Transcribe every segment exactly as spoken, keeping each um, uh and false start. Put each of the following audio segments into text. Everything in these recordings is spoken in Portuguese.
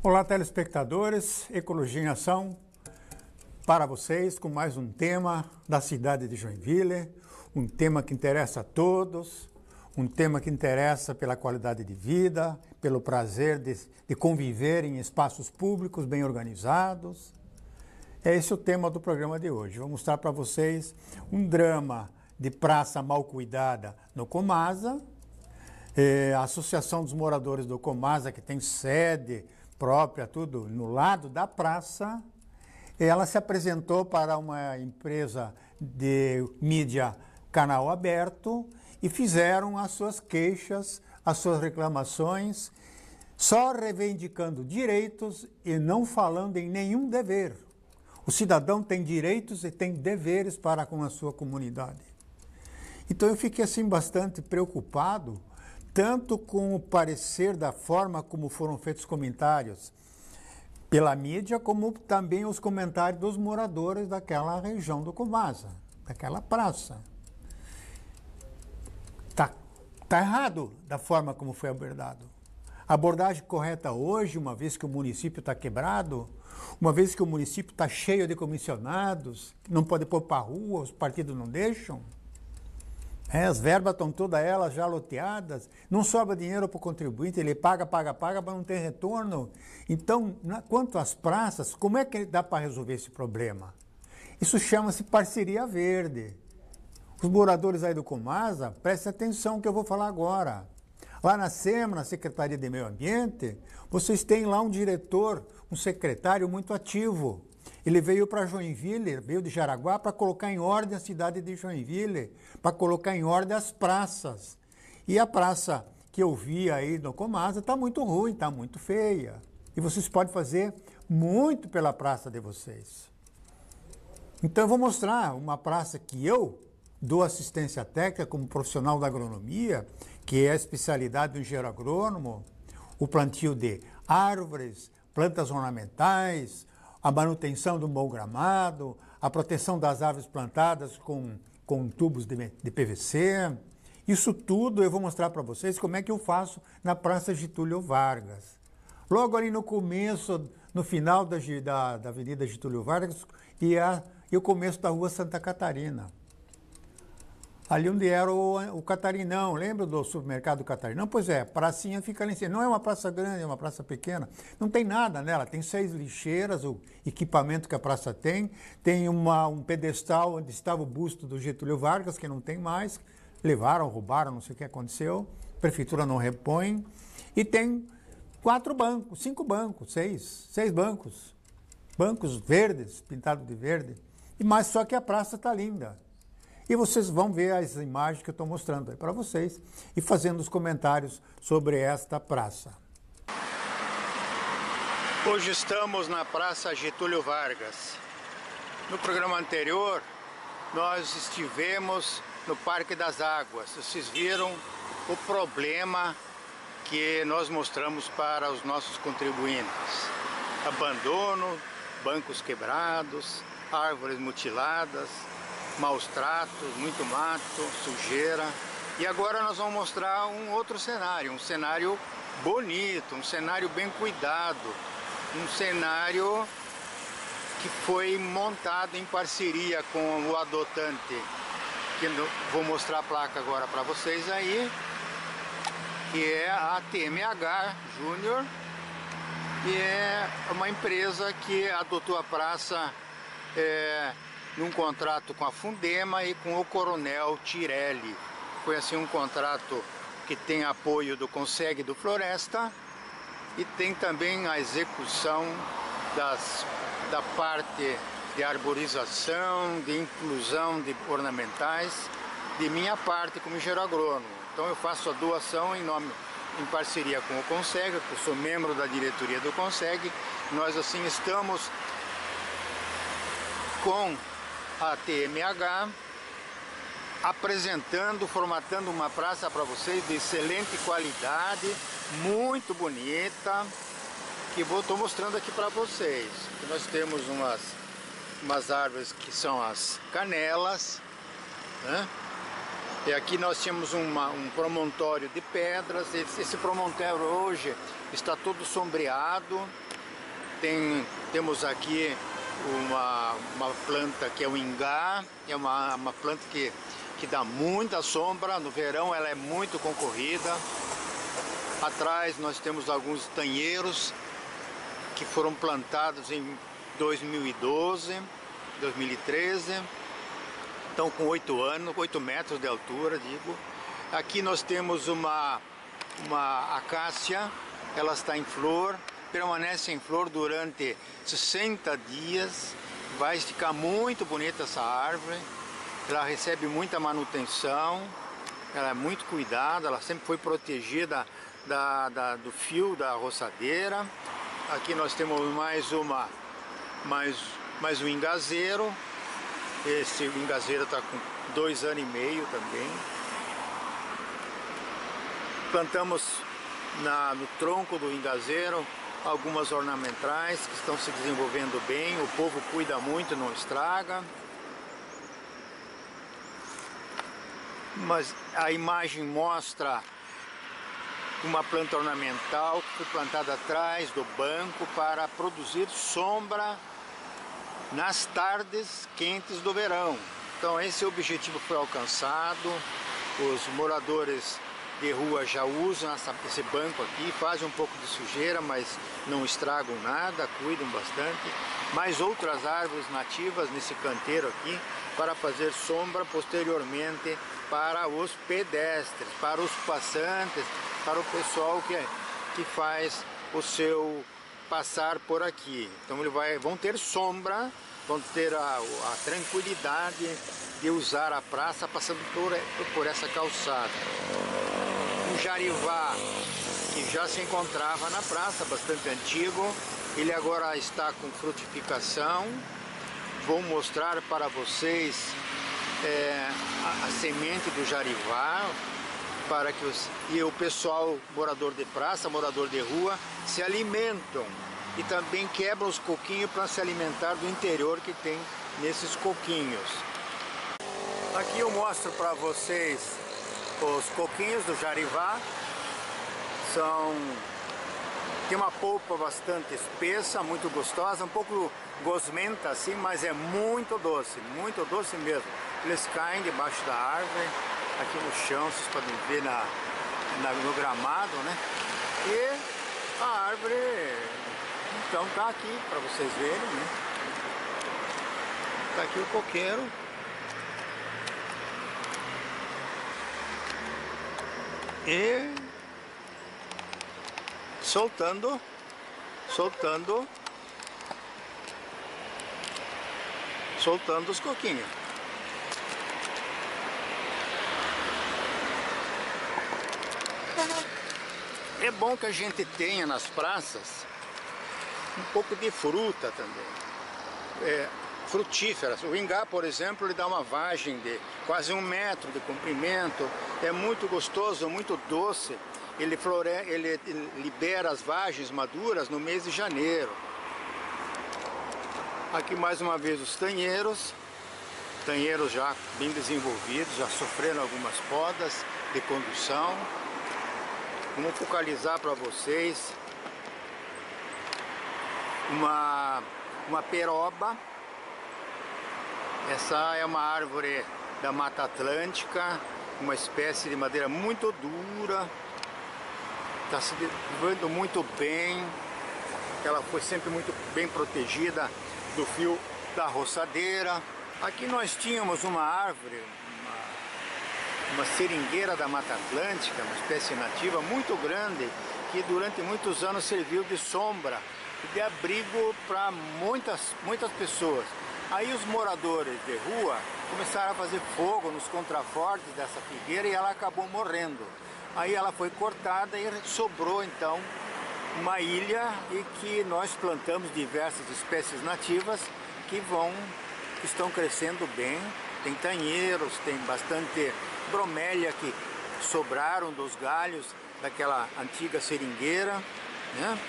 Olá, telespectadores, Ecologia em Ação para vocês com mais um tema da cidade de Joinville, um tema que interessa a todos, um tema que interessa pela qualidade de vida, pelo prazer de, de conviver em espaços públicos bem organizados. É esse o tema do programa de hoje. Vou mostrar para vocês um drama de praça mal cuidada no Comasa, é, a Associação dos Moradores do Comasa, que tem sede própria, tudo no lado da praça. Ela se apresentou para uma empresa de mídia canal aberto e fizeram as suas queixas, as suas reclamações, só reivindicando direitos e não falando em nenhum dever. O cidadão tem direitos e tem deveres para com a sua comunidade. Então eu fiquei assim bastante preocupado, tanto com o parecer da forma como foram feitos os comentários pela mídia, como também os comentários dos moradores daquela região do Comasa, daquela praça. Tá, tá errado da forma como foi abordado. A abordagem correta hoje, uma vez que o município está quebrado, uma vez que o município está cheio de comissionados, não pode pôr para a rua, os partidos não deixam. É, as verbas estão todas elas já loteadas, não sobra dinheiro para o contribuinte, ele paga, paga, paga, mas não tem retorno. Então, na, quanto às praças, como é que dá para resolver esse problema? Isso chama-se parceria verde. Os moradores aí do Comasa, prestem atenção no que eu vou falar agora. Lá na SEMA, na Secretaria de Meio Ambiente, vocês têm lá um diretor, um secretário muito ativo. Ele veio para Joinville, veio de Jaraguá, para colocar em ordem a cidade de Joinville, para colocar em ordem as praças. E a praça que eu vi aí no Comasa está muito ruim, está muito feia. E vocês podem fazer muito pela praça de vocês. Então eu vou mostrar uma praça que eu dou assistência técnica como profissional da agronomia, que é a especialidade do engenheiro agrônomo, o plantio de árvores, plantas ornamentais, a manutenção do bom gramado, a proteção das árvores plantadas com, com tubos de, de P V C. Isso tudo eu vou mostrar para vocês como é que eu faço na Praça Getúlio Vargas. Logo ali no começo, no final da, da, da Avenida Getúlio Vargas e, a, e o começo da Rua Santa Catarina. Ali onde era o, o Catarinão, lembra do supermercado Catarinão? Pois é, a pracinha fica ali em cima. Não é uma praça grande, é uma praça pequena. Não tem nada nela, tem seis lixeiras, o equipamento que a praça tem. Tem uma, um pedestal onde estava o busto do Getúlio Vargas, que não tem mais. Levaram, roubaram, não sei o que aconteceu. A prefeitura não repõe. E tem quatro bancos, cinco bancos, seis, seis bancos. Bancos verdes, pintados de verde. E mais só que a praça está linda. E vocês vão ver as imagens que eu estou mostrando aí para vocês e fazendo os comentários sobre esta praça. Hoje estamos na Praça Getúlio Vargas. No programa anterior, nós estivemos no Parque das Águas. Vocês viram o problema que nós mostramos para os nossos contribuintes. Abandono, bancos quebrados, árvores mutiladas, maus tratos, muito mato, sujeira. E agora nós vamos mostrar um outro cenário, um cenário bonito, um cenário bem cuidado, um cenário que foi montado em parceria com o adotante, que eu vou mostrar a placa agora para vocês aí, que é a T M H Júnior, e é uma empresa que adotou a praça é, num contrato com a Fundema e com o Coronel Tirelli. Foi assim um contrato que tem apoio do Conseg do Floresta e tem também a execução das, da parte de arborização, de inclusão de ornamentais, de minha parte como engenheiro agrônomo. Então eu faço a doação em nome, em parceria com o Conseg, eu sou membro da diretoria do Conseg. Nós assim estamos com a T M H apresentando, formatando uma praça para vocês de excelente qualidade, muito bonita, que vou estou mostrando aqui para vocês. Nós temos umas, umas árvores que são as canelas, né? E aqui nós tínhamos uma, um promontório de pedras. Esse, esse promontório hoje está todo sombreado, Tem, temos aqui uma, uma planta que é o ingá, é uma, uma planta que, que dá muita sombra, no verão ela é muito concorrida. Atrás nós temos alguns tanheiros que foram plantados em dois mil e doze, dois mil e treze, estão com oito anos, oito metros de altura, digo. Aqui nós temos uma, uma acácia, ela está em flor, permanece em flor durante sessenta dias, vai ficar muito bonita essa árvore, ela recebe muita manutenção, ela é muito cuidada, ela sempre foi protegida da, da, do fio da roçadeira. Aqui nós temos mais uma, mais, mais um ingazeiro, esse ingazeiro está com dois anos e meio também. Plantamos na, no tronco do ingazeiro algumas ornamentais que estão se desenvolvendo bem, o povo cuida muito, não estraga. Mas a imagem mostra uma planta ornamental que foi plantada atrás do banco para produzir sombra nas tardes quentes do verão. Então esse objetivo foi alcançado, os moradores de rua já usam essa, esse banco aqui, fazem um pouco de sujeira, mas não estragam nada, cuidam bastante. Mais outras árvores nativas nesse canteiro aqui para fazer sombra posteriormente para os pedestres, para os passantes, para o pessoal que, que faz o seu passar por aqui. Então ele vai, vão ter sombra, vão ter a, a tranquilidade de usar a praça passando por, por essa calçada. O jarivá, que já se encontrava na praça, bastante antigo, ele agora está com frutificação. Vou mostrar para vocês é, a, a semente do jarivá, para que os, e o pessoal morador de praça, morador de rua, se alimentam e também quebram os coquinhos para se alimentar do interior que tem nesses coquinhos. Aqui eu mostro para vocês os coquinhos do jarivá. São, tem uma polpa bastante espessa, muito gostosa, um pouco gosmenta assim, mas é muito doce, muito doce mesmo. Eles caem debaixo da árvore, aqui no chão, vocês podem ver na, na, no gramado, né? E a árvore, então, tá aqui para vocês verem, né? Tá aqui o coqueiro. E soltando, soltando, soltando os coquinhos. É bom que a gente tenha nas praças um pouco de fruta também, é, frutíferas. O ingá, por exemplo, ele dá uma vagem de quase um metro de comprimento, é muito gostoso, muito doce. Ele, flore... ele libera as vagens maduras no mês de janeiro. Aqui mais uma vez os tanheiros, tanheiros já bem desenvolvidos, já sofreram algumas podas de condução. Vamos focalizar para vocês uma, uma peroba. Essa é uma árvore da Mata Atlântica, uma espécie de madeira muito dura, está se desenvolvendo muito bem, ela foi sempre muito bem protegida do fio da roçadeira. Aqui nós tínhamos uma árvore, uma, uma seringueira da Mata Atlântica, uma espécie nativa muito grande, que durante muitos anos serviu de sombra e de abrigo para muitas, muitas pessoas. Aí os moradores de rua começaram a fazer fogo nos contrafortes dessa figueira e ela acabou morrendo. Aí ela foi cortada e sobrou então uma ilha, e que nós plantamos diversas espécies nativas que vão, que estão crescendo bem. Tem tanheiros, tem bastante bromélia que sobraram dos galhos daquela antiga seringueira, né?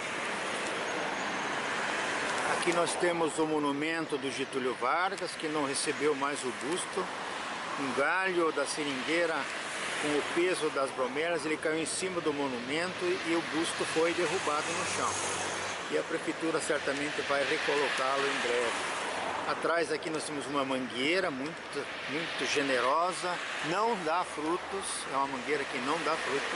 Aqui nós temos o monumento do Getúlio Vargas, que não recebeu mais o busto. Um galho da seringueira, com o peso das bromélias, ele caiu em cima do monumento e o busto foi derrubado no chão. e a prefeitura certamente vai recolocá-lo em breve. Atrás aqui nós temos uma mangueira muito, muito generosa, não dá frutos, é uma mangueira que não dá frutos.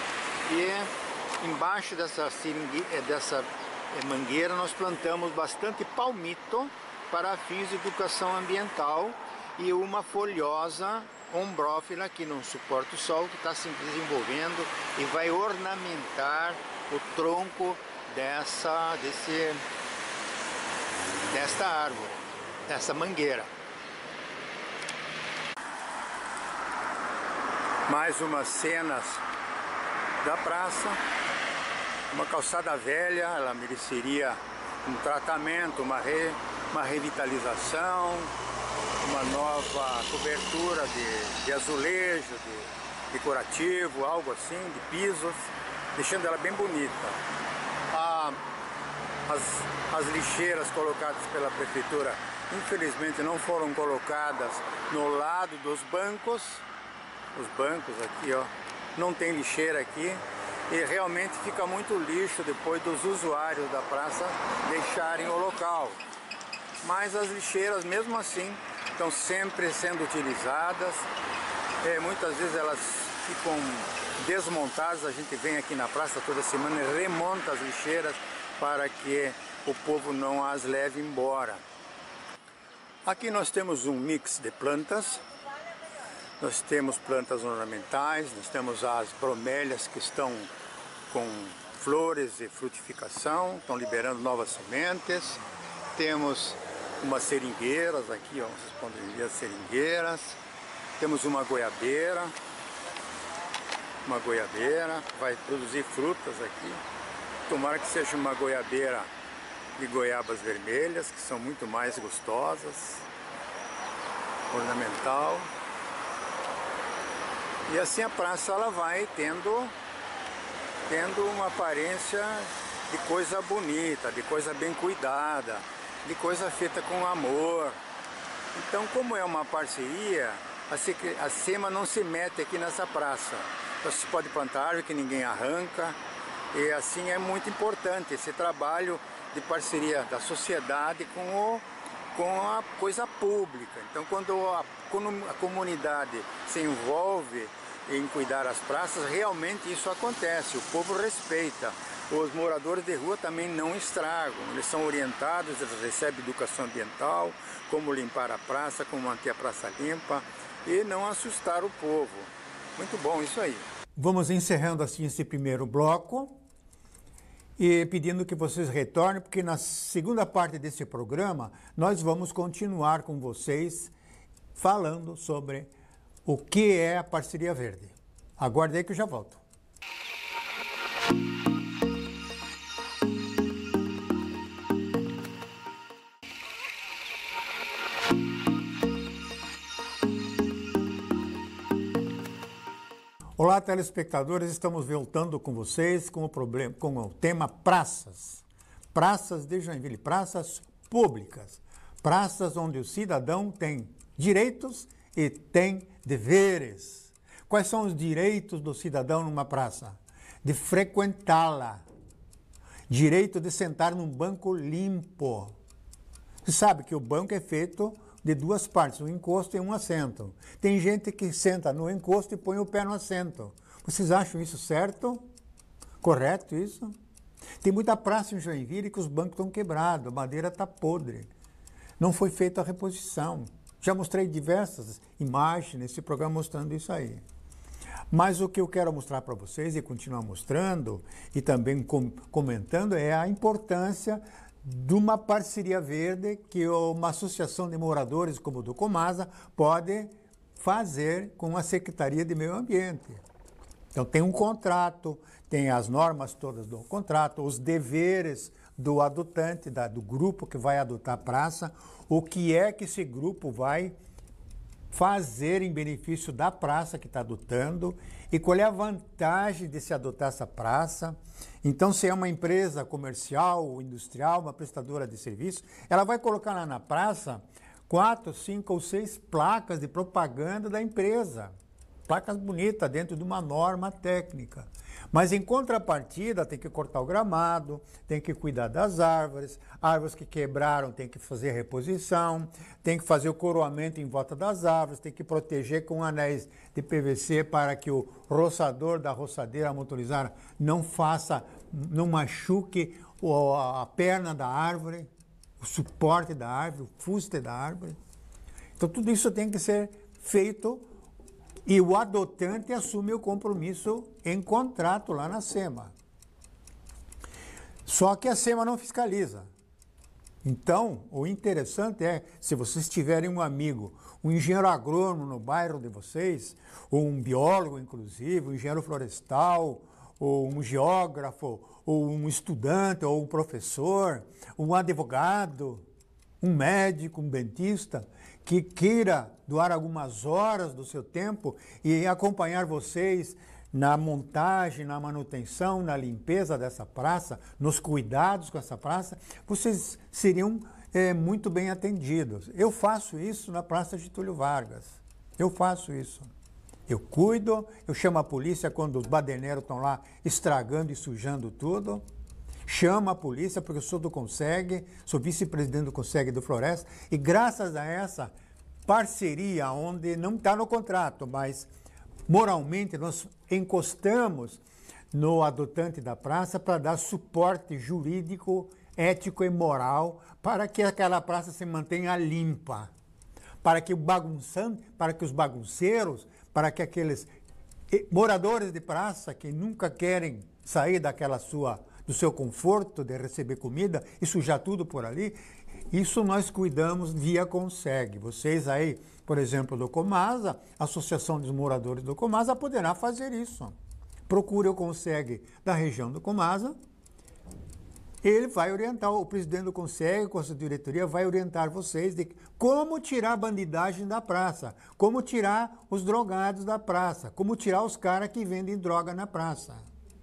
E embaixo dessa, seringue, dessa mangueira nós plantamos bastante palmito para fins de educação ambiental e uma folhosa ombrófila que não suporta o sol, que está se desenvolvendo e vai ornamentar o tronco dessa, desse, desta árvore, dessa mangueira. Mais umas cenas da praça, uma calçada velha, ela mereceria um tratamento, uma, re, uma revitalização, uma nova cobertura de, de azulejo, de decorativo, algo assim, de pisos, deixando ela bem bonita. A, as, as lixeiras colocadas pela prefeitura, infelizmente não foram colocadas no lado dos bancos, os bancos aqui, ó, não tem lixeira aqui, e realmente fica muito lixo depois dos usuários da praça deixarem o local. Mas as lixeiras, mesmo assim, estão sempre sendo utilizadas, é, muitas vezes elas ficam desmontadas, a gente vem aqui na praça toda semana e remonta as lixeiras para que o povo não as leve embora. Aqui nós temos um mix de plantas, nós temos plantas ornamentais, nós temos as bromélias que estão com flores e frutificação, estão liberando novas sementes, temos umas seringueiras aqui, ó, vocês podem ver as seringueiras. Temos uma goiabeira, uma goiabeira, vai produzir frutas aqui. Tomara que seja uma goiabeira de goiabas vermelhas, que são muito mais gostosas, ornamental. E assim a praça ela vai tendo, tendo uma aparência de coisa bonita, de coisa bem cuidada, de coisa feita com amor. Então, como é uma parceria, a SEMA não se mete aqui nessa praça. Você pode plantar árvore que ninguém arranca, e assim é muito importante esse trabalho de parceria da sociedade com, o, com a coisa pública. Então, quando a, quando a comunidade se envolve em cuidar as praças, realmente isso acontece, o povo respeita. Os moradores de rua também não estragam, eles são orientados, eles recebem educação ambiental, como limpar a praça, como manter a praça limpa e não assustar o povo. Muito bom isso aí. Vamos encerrando assim esse primeiro bloco e pedindo que vocês retornem, porque na segunda parte desse programa nós vamos continuar com vocês falando sobre o que é a Parceria Verde. Aguarde aí que eu já volto. Olá, telespectadores, estamos voltando com vocês com o, problema, com o tema praças. Praças de Joinville, praças públicas, praças onde o cidadão tem direitos e tem deveres. Quais são os direitos do cidadão numa praça? De frequentá-la, direito de sentar num banco limpo. Você sabe que o banco é feito de duas partes, um encosto e um assento. Tem gente que senta no encosto e põe o pé no assento. Vocês acham isso certo? Correto isso? Tem muita praça em Joinville que os bancos estão quebrados, a madeira está podre. Não foi feita a reposição. Já mostrei diversas imagens nesse programa mostrando isso aí. Mas o que eu quero mostrar para vocês e continuar mostrando e também com, comentando é a importância de uma parceria verde que uma associação de moradores como o do Comasa pode fazer com a Secretaria de Meio Ambiente. Então tem um contrato, tem as normas todas do contrato, os deveres do adotante, da, do grupo que vai adotar a praça, o que é que esse grupo vai fazer em benefício da praça que está adotando e qual é a vantagem de se adotar essa praça. Então, se é uma empresa comercial, industrial, uma prestadora de serviço, ela vai colocar lá na praça quatro, cinco ou seis placas de propaganda da empresa. Placas bonitas dentro de uma norma técnica. Mas em contrapartida tem que cortar o gramado, tem que cuidar das árvores, árvores que quebraram tem que fazer reposição, tem que fazer o coroamento em volta das árvores, tem que proteger com anéis de P V C para que o roçador da roçadeira motorizada não faça, não machuque a perna da árvore, o suporte da árvore, o fuste da árvore. Então tudo isso tem que ser feito e o adotante assume o compromisso em contrato lá na SEMA. Só que a SEMA não fiscaliza. Então, o interessante é, se vocês tiverem um amigo, um engenheiro agrônomo no bairro de vocês, ou um biólogo, inclusive, um engenheiro florestal, ou um geógrafo, ou um estudante, ou um professor, um advogado, um médico, um dentista, que queira doar algumas horas do seu tempo e acompanhar vocês na montagem, na manutenção, na limpeza dessa praça, nos cuidados com essa praça, vocês seriam é, muito bem atendidos. Eu faço isso na Praça Getúlio Vargas. Eu faço isso. Eu cuido, eu chamo a polícia quando os baderneiros estão lá estragando e sujando tudo. Chamo a polícia porque eu sou do Conseg, sou vice-presidente do Conseg do Floresta, e graças a essa parceria, onde não está no contrato, mas moralmente nós encostamos no adotante da praça para dar suporte jurídico, ético e moral para que aquela praça se mantenha limpa, para que o bagunçante, para que os bagunceiros, para que aqueles moradores de praça que nunca querem sair daquela sua do seu conforto de receber comida e sujar tudo por ali, isso nós cuidamos via Conseg. Vocês aí, por exemplo, do Comasa, a Associação dos Moradores do Comasa poderá fazer isso. Procure o Conseg da região do Comasa, ele vai orientar, o presidente do Conseg, com a sua diretoria, vai orientar vocês de como tirar a bandidagem da praça, como tirar os drogados da praça, como tirar os caras que vendem droga na praça.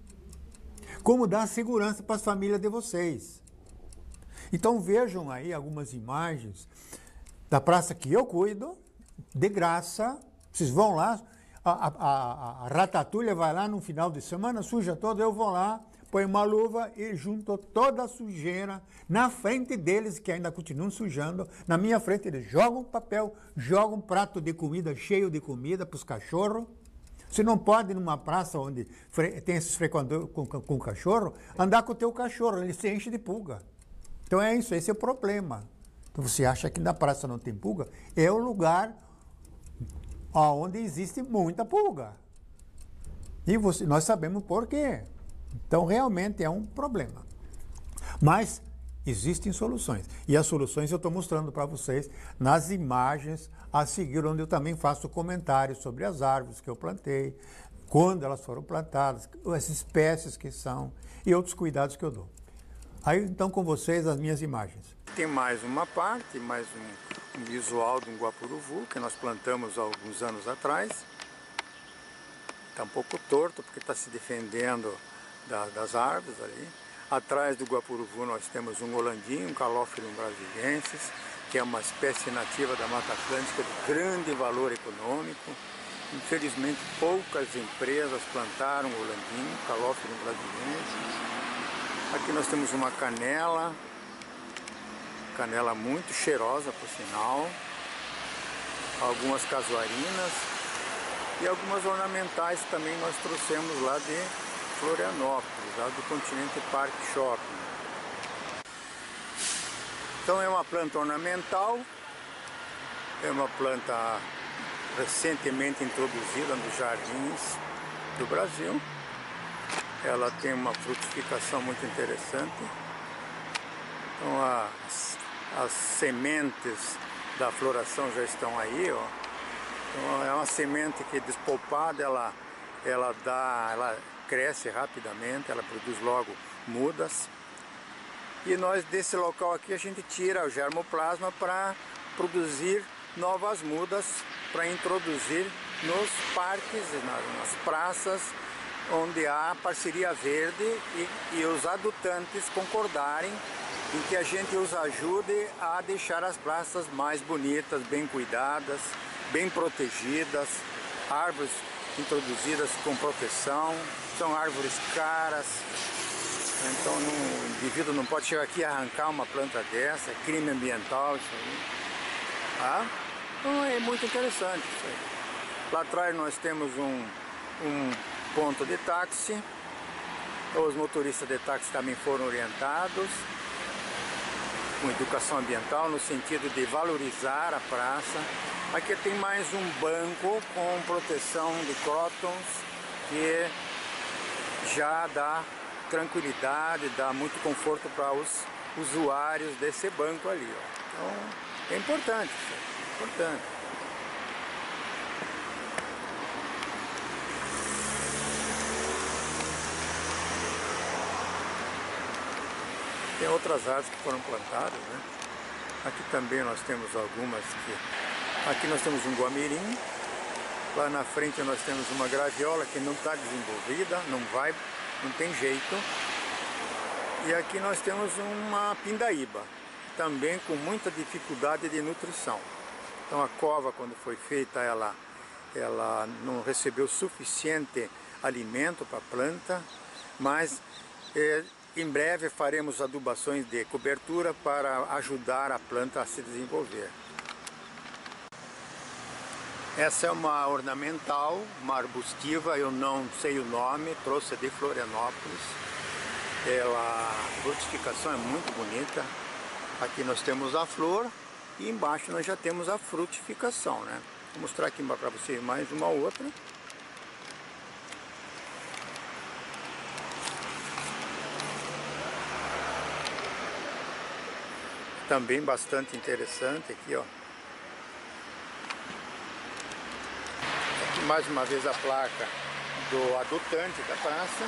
Como dar segurança para as famílias de vocês. Então vejam aí algumas imagens da praça que eu cuido, de graça. Vocês vão lá, a, a, a, a ratatouille vai lá no final de semana, suja toda, eu vou lá, põe uma luva e junto toda a sujeira na frente deles, que ainda continuam sujando. Na minha frente eles jogam papel, jogam um prato de comida cheio de comida para os cachorros. Você não pode, numa praça onde tem esses frequentadores com, com, com cachorro, andar com o teu cachorro, ele se enche de pulga. Então é isso, esse é o problema. Então você acha que na praça não tem pulga? É o lugar onde existe muita pulga. E você, nós sabemos por quê. Então realmente é um problema. Mas existem soluções. E as soluções eu estou mostrando para vocês nas imagens a seguir, onde eu também faço comentários sobre as árvores que eu plantei, quando elas foram plantadas, as espécies que são e outros cuidados que eu dou. Aí então com vocês as minhas imagens. Tem mais uma parte, mais um, um visual de um guapuruvu que nós plantamos há alguns anos atrás. Está um pouco torto porque está se defendendo da, das árvores ali. Atrás do guapuruvu nós temos um holandinho, um Calophyllum brasiliensis, que é uma espécie nativa da Mata Atlântica de grande valor econômico. Infelizmente poucas empresas plantaram o holandinho, Calophyllum brasiliensis. Aqui nós temos uma canela, canela muito cheirosa por sinal, algumas casuarinas e algumas ornamentais também nós trouxemos lá de Florianópolis, lá do Continente Park Shopping. Então é uma planta ornamental, é uma planta recentemente introduzida nos jardins do Brasil. Ela tem uma frutificação muito interessante. Então as, as sementes da floração já estão aí, ó. Então é uma semente que despolpada, ela, ela dá, ela cresce rapidamente, ela produz logo mudas. E nós desse local aqui a gente tira o germoplasma para produzir novas mudas, para introduzir nos parques, nas, nas praças, onde há parceria verde e, e os adotantes concordarem em que a gente os ajude a deixar as praças mais bonitas, bem cuidadas, bem protegidas, árvores introduzidas com proteção, são árvores caras, então não, o indivíduo não pode chegar aqui e arrancar uma planta dessa, é crime ambiental isso aí. Tá? Então é muito interessante isso aí. Lá atrás nós temos um, um ponto de táxi, os motoristas de táxi também foram orientados com educação ambiental no sentido de valorizar a praça. Aqui tem mais um banco com proteção de crótons que já dá tranquilidade, dá muito conforto para os usuários desse banco ali. Ó. Então é importante isso aí, é importante. Tem outras árvores que foram plantadas, né? Aqui também nós temos algumas que... Aqui nós temos um guamirim. Lá na frente nós temos uma graviola que não está desenvolvida, não vai, não tem jeito. E aqui nós temos uma pindaíba, também com muita dificuldade de nutrição. Então a cova, quando foi feita, ela, ela não recebeu suficiente alimento para a planta, mas... É, em breve faremos adubações de cobertura para ajudar a planta a se desenvolver. Essa é uma ornamental, uma arbustiva, eu não sei o nome, trouxe de Florianópolis. Ela, a frutificação é muito bonita. Aqui nós temos a flor e embaixo nós já temos a frutificação, né? Vou mostrar aqui para vocês mais uma outra. Também bastante interessante aqui, ó. Aqui mais uma vez a placa do adotante da praça.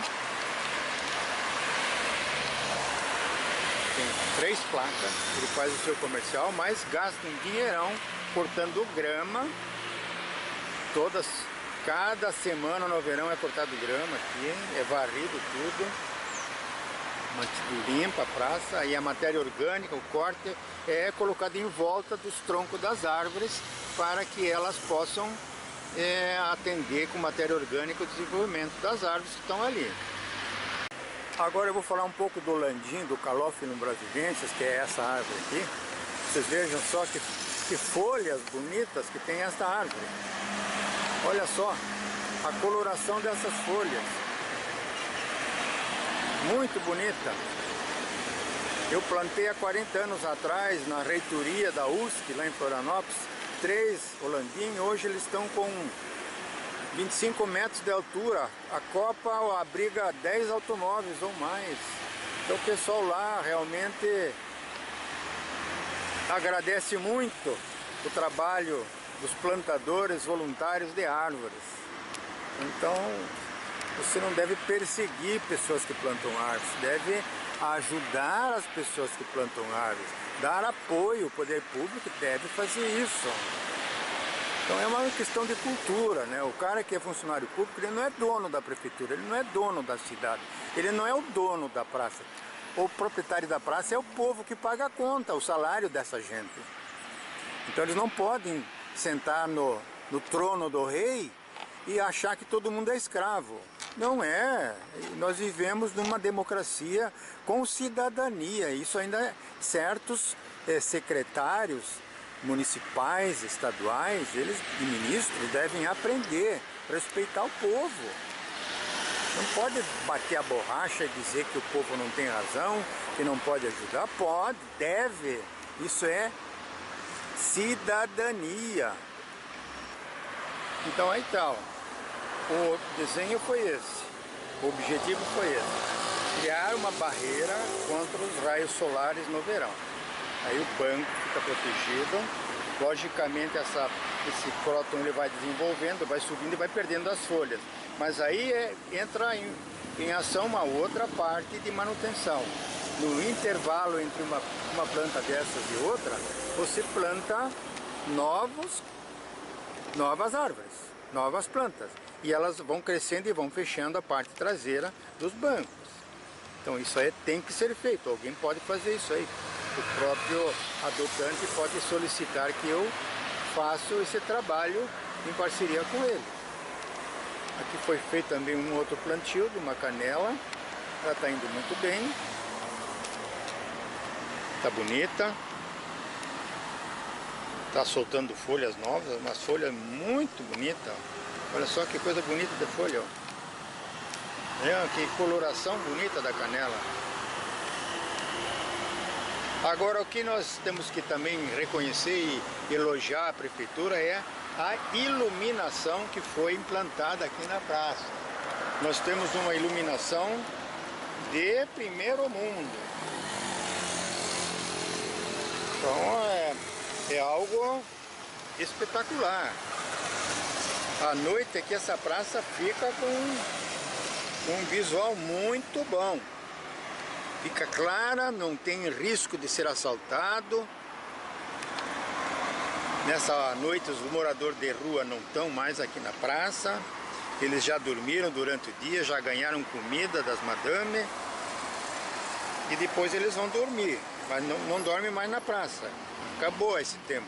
Tem três placas, ele faz o seu comercial, mas gasta um dinheirão cortando grama. Todas, cada semana no verão é cortado grama aqui, é varrido tudo. Limpa a praça e a matéria orgânica, o corte, é colocado em volta dos troncos das árvores para que elas possam é, atender com matéria orgânica o desenvolvimento das árvores que estão ali. Agora eu vou falar um pouco do landim, do Calophyllum brasiliensis, que é essa árvore aqui. Vocês vejam só que, que folhas bonitas que tem essa árvore. Olha só a coloração dessas folhas. Muito bonita. Eu plantei há quarenta anos atrás na reitoria da U S P, lá em Florianópolis, três holandinhos. Hoje eles estão com vinte e cinco metros de altura. A copa abriga dez automóveis ou mais. Então o pessoal lá realmente agradece muito o trabalho dos plantadores voluntários de árvores. Então você não deve perseguir pessoas que plantam árvores, deve ajudar as pessoas que plantam árvores, dar apoio, o poder público deve fazer isso. Então é uma questão de cultura, né? O cara que é funcionário público, ele não é dono da prefeitura, ele não é dono da cidade, ele não é o dono da praça. O proprietário da praça é o povo que paga a conta, o salário dessa gente. Então eles não podem sentar no, no trono do rei e achar que todo mundo é escravo. Não é. Nós vivemos numa democracia com cidadania. Isso ainda é, certos é, secretários municipais, estaduais, eles e ministros devem aprender, respeitar o povo. Não pode bater a borracha e dizer que o povo não tem razão, que não pode ajudar. Pode, deve. Isso é cidadania. Então aí tal. O desenho foi esse, o objetivo foi esse, criar uma barreira contra os raios solares no verão. Aí o banco fica protegido, logicamente essa, esse cróton ele vai desenvolvendo, vai subindo e vai perdendo as folhas. Mas aí é, entra em, em ação uma outra parte de manutenção. No intervalo entre uma, uma planta dessas e outra, você planta novos, novas árvores, novas plantas. E elas vão crescendo e vão fechando a parte traseira dos bancos. Então isso aí tem que ser feito, alguém pode fazer isso aí. O próprio adotante pode solicitar que eu faça esse trabalho em parceria com ele. Aqui foi feito também um outro plantio de uma canela. Ela está indo muito bem. Está bonita. Está soltando folhas novas, umas folhas muito bonitas. Olha só que coisa bonita de folha, ó. É, que coloração bonita da canela. Agora, o que nós temos que também reconhecer e elogiar a prefeitura é a iluminação que foi implantada aqui na praça. Nós temos uma iluminação de primeiro mundo. Então é, é algo espetacular. À noite aqui essa praça fica com um visual muito bom. Fica clara, não tem risco de ser assaltado. Nessa noite os moradores de rua não estão mais aqui na praça. Eles já dormiram durante o dia, já ganharam comida das madames. E depois eles vão dormir, mas não, não dormem mais na praça. Acabou esse tempo.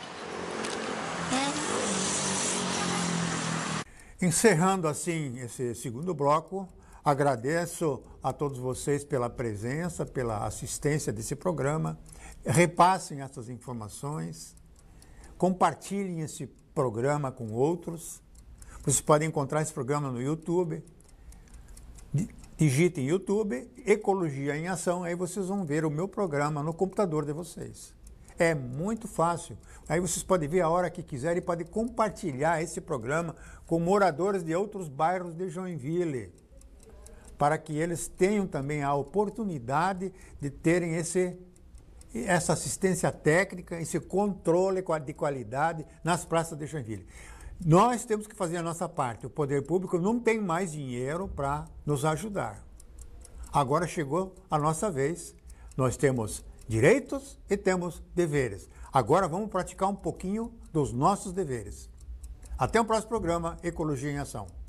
Encerrando assim esse segundo bloco, agradeço a todos vocês pela presença, pela assistência desse programa. Repassem essas informações, compartilhem esse programa com outros. Vocês podem encontrar esse programa no YouTube. Digitem YouTube, Ecologia em Ação, aí vocês vão ver o meu programa no computador de vocês. É muito fácil. Aí vocês podem ver a hora que quiserem e podem compartilhar esse programa com moradores de outros bairros de Joinville, para que eles tenham também a oportunidade de terem esse, essa assistência técnica, esse controle de qualidade nas praças de Joinville. Nós temos que fazer a nossa parte. O poder público não tem mais dinheiro para nos ajudar. Agora chegou a nossa vez. Nós temos direitos e temos deveres. Agora vamos praticar um pouquinho dos nossos deveres. Até o próximo programa Ecologia em Ação.